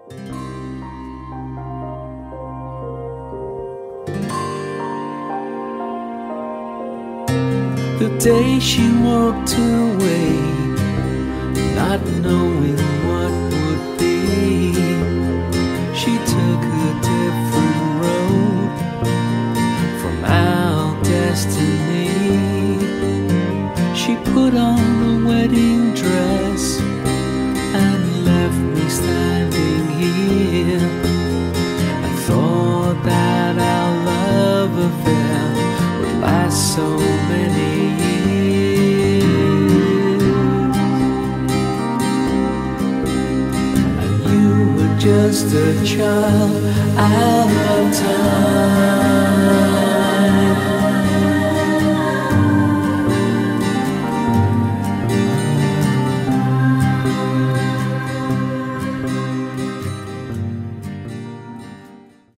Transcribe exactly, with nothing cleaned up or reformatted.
The day she walked away, not knowing what would be, she took a different road from our destiny. She put on a wedding dress and left me standing here. I thought that our love affair would last so many years, and you were just a child out of time.